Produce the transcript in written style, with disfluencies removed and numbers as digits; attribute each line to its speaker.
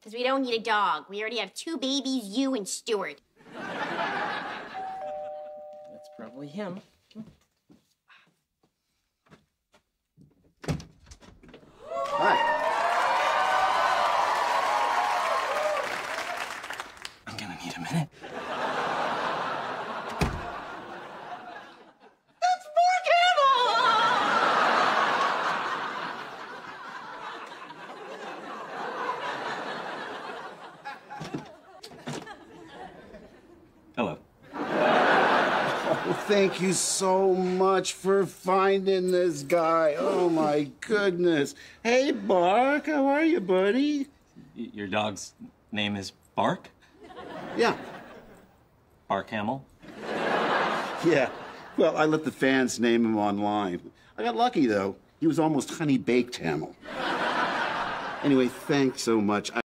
Speaker 1: because we don't need a dog. We already have 2 babies, you and Stuart.
Speaker 2: That's probably him.
Speaker 3: Hi.
Speaker 2: I'm gonna need a minute.
Speaker 1: That's Mark Hamill!
Speaker 2: Hello.
Speaker 3: Oh, thank you so much for finding this guy. Oh, my goodness. Hey, Bark, how are you, buddy?
Speaker 2: Your dog's name is Bark?
Speaker 3: Yeah.
Speaker 2: Bark Hamill?
Speaker 3: Yeah. Well, I let the fans name him online. I got lucky, though. He was almost honey-baked Hamill. Anyway, thanks so much.